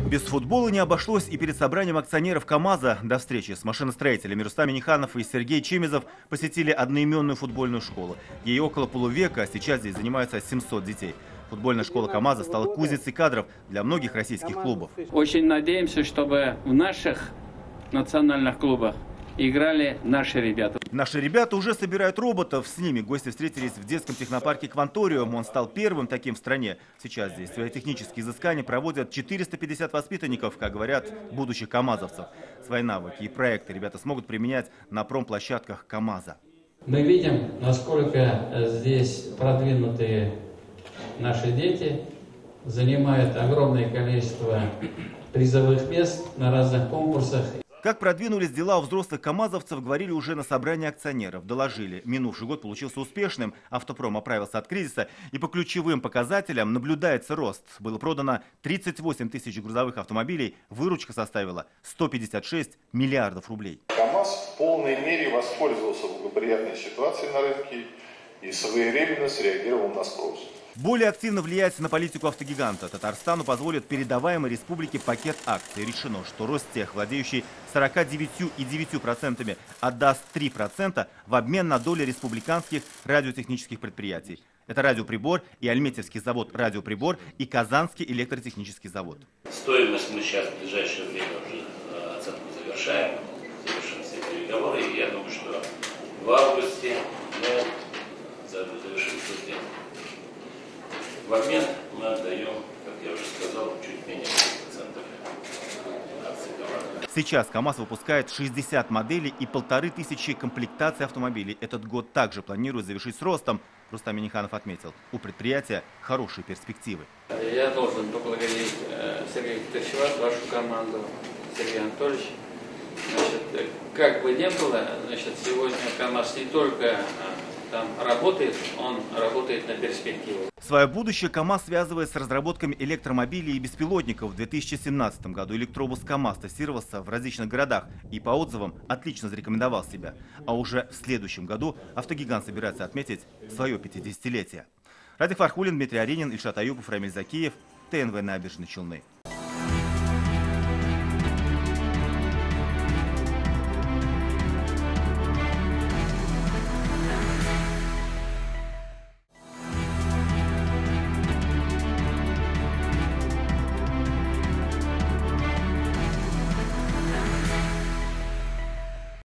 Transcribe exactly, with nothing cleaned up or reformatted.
Без футбола не обошлось и перед собранием акционеров КАМАЗа. До встречи с машиностроителями Рустам Минниханов и Сергей Чемизов посетили одноименную футбольную школу. Ей около полувека, а сейчас здесь занимаются семьсот детей. Футбольная школа КАМАЗа стала кузницей кадров для многих российских клубов. Очень надеемся, чтобы в наших национальных клубах играли наши ребята. Наши ребята уже собирают роботов. С ними гости встретились в детском технопарке «Кванториум». Он стал первым таким в стране. Сейчас здесь свои технические изыскания проводят четыреста пятьдесят воспитанников, как говорят, будущих камазовцев. Свои навыки и проекты ребята смогут применять на промплощадках КАМАЗа. Мы видим, насколько здесь продвинутые наши дети, занимают огромное количество призовых мест на разных конкурсах. Как продвинулись дела у взрослых камазовцев, говорили уже на собрании акционеров. Доложили, минувший год получился успешным, автопром оправился от кризиса, и по ключевым показателям наблюдается рост. Было продано тридцать восемь тысяч грузовых автомобилей, выручка составила сто пятьдесят шесть миллиардов рублей. КАМАЗ в полной мере воспользовался благоприятной ситуацией на рынке и своевременно среагировал на спрос. Более активно влиять на политику автогиганта Татарстану позволит передаваемый республике пакет акций. Решено, что Ростех, владеющий сороками девятью и девятью десятых процента, отдаст три процента в обмен на доли республиканских радиотехнических предприятий. Это радиоприбор и Альметьевский завод радиоприбор и Казанский электротехнический завод. Стоимость мы сейчас в ближайшее время уже оценку завершаем, завершим все переговоры. И я думаю, что в августе мы завершим все сделано. В обмен мы отдаем, как я уже сказал, чуть менее пяти процентов акций КАМАЗа. Сейчас КАМАЗ выпускает шестьдесят моделей и полторы тысячи комплектаций автомобилей. Этот год также планирует завершить с ростом. Рустам Минниханов отметил, у предприятия хорошие перспективы. Я должен поблагодарить Сергея Викторовича, вашу команду, Сергей Анатольевич. Значит, как бы ни было, значит, сегодня КАМАЗ не только там работает, он работает на перспективу. Свое будущее КАМАЗ связывает с разработками электромобилей и беспилотников. В две тысячи семнадцатом году электробус КАМАЗ тестировался в различных городах и по отзывам отлично зарекомендовал себя. А уже в следующем году автогигант собирается отметить свое пятидесятилетие. Радик Фархулин, Дмитрий Аринин, Ильшат Аюпов, Рамиль Закиев, ТНВ Набережные Челны.